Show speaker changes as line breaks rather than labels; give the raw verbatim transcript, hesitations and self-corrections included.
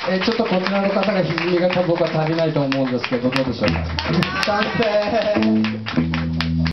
えーちょっとこちらの方が歪みが僕は足りないと思うんですけど、どうでしょうか。賛成。